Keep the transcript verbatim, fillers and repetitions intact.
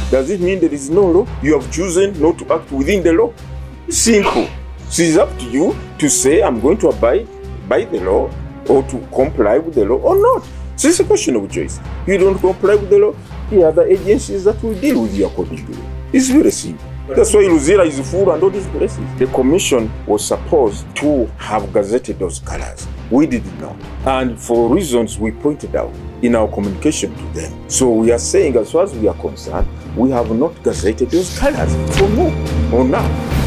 Does it mean there is no law? You have chosen not to act within the law? Simple. So it's up to you to say, I'm going to abide by the law or to comply with the law or not. So it's a question of choice. You don't comply with the law, the other agencies that will deal with you according to law. It's very simple. That's why Luzira is full and all these places. The commission was supposed to have gazetted those colors. We did not. And for reasons we pointed out in our communication to them. So we are saying, as far as we are concerned, we have not gazetted those colors for more or now.